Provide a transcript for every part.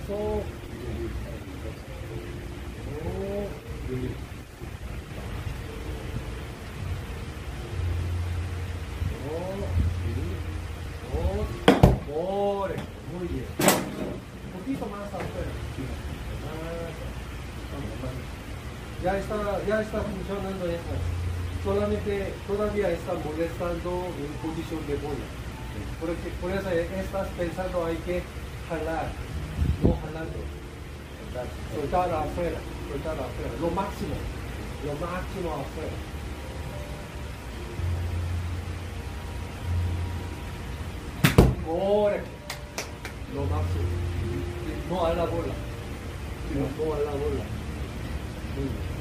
eso. Muy bien. Un poquito más afuera. Ya está funcionando esta. Solamente todavía está molestando en posición de bola. Por eso estás pensando hay que jalar, no jalando. Soltar afuera. Lo máximo afuera. Correcto. Lo máximo. No a la bola. No a la bola. Muy bien.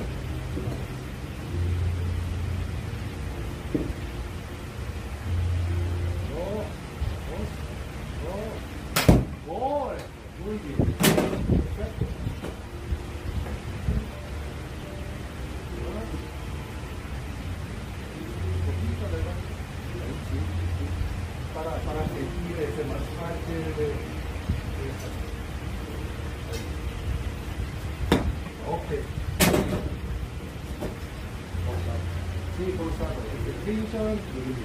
Muy bien. Perfecto. Para sentir ese masaje de ok. Sí, forzado. Tension.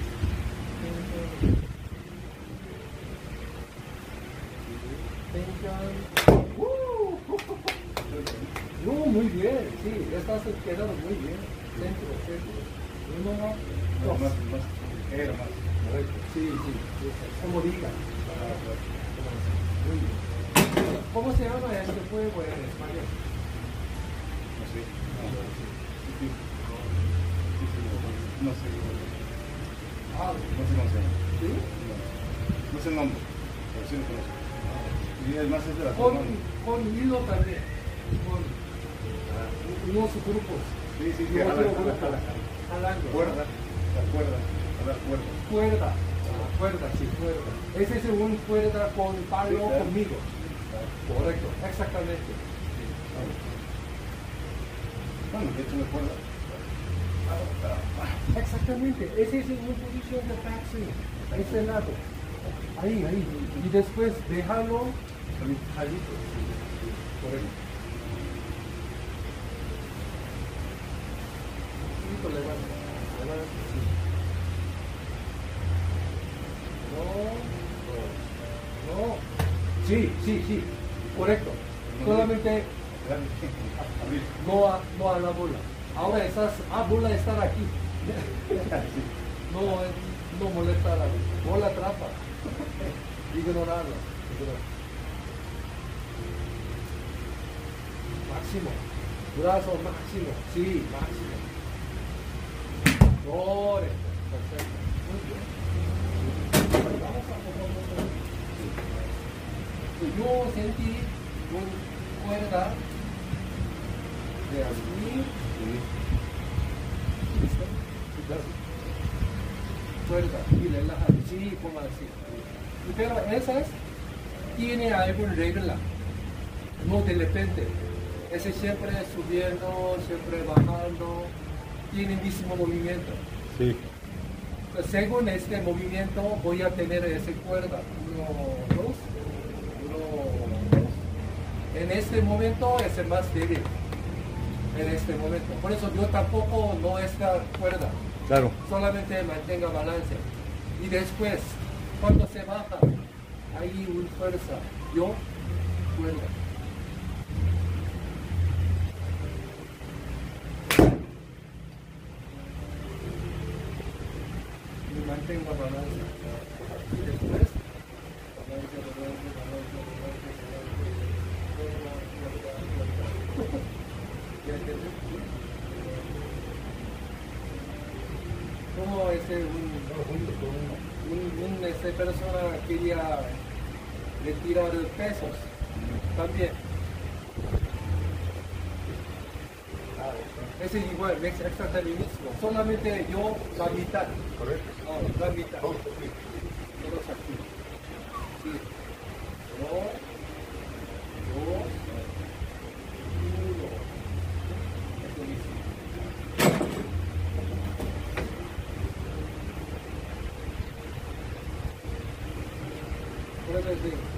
No, muy bien, sí, estás quedando muy bien. Centro. Uno, dos. Más. Correcto. Sí. Como diga. Muy bien. ¿Cómo se llama este juego en español? No sé. ¿Sí? No sé el nombre, pero sí lo conozco. Y además es de la con hilo también. Con unos grupos. Sí, que jalando. Cuerda. Cuerda. Ese es un cuerda con palo, sí, claro. Conmigo. Correcto, exactamente. Bueno, de hecho me cuerda. Exactamente, ese es una posición de backswing, a este lado. Ahí. Y después déjalo jalito. Correcto. Levanta. No. Sí. Correcto. Solamente no a la bola. Ahora bola estar aquí. No molesta a la bola. Atrapa. Ignorarla. Máximo. Brazo máximo. Sí, máximo. Correcto. Perfecto. Muy bien. Vamos a yo sentí una cuerda de aquí. Cuerda y relaja. Sí, como así. Pero esas tiene alguna regla. No de repente. Ese siempre subiendo, siempre bajando. Tiene el mismo movimiento. Sí. Según este movimiento voy a tener esa cuerda. 1, 2. En este momento es el más débil. En este momento. Por eso yo tampoco no esta cuerda. Claro. Solamente mantenga balance. Y después, cuando se baja, hay una fuerza. Yo, cuerda. Y mantenga balance. Y después, como esta persona quería retirar pesos también. Ese es igual, exactamente lo mismo. Solamente yo la mitad. Correcto. No, la mitad. Todos aquí. Todos aquí. Sí. 1, 2, 1. Eso mismo. Puedes decir.